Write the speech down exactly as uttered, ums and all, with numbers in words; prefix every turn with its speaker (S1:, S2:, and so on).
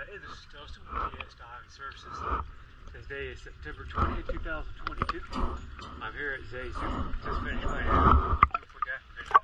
S1: Hey, this is Dustin with T S Diving Services. Today is September twentieth, two thousand twenty-two. I'm here at Zazu. Just finished my beautiful definition.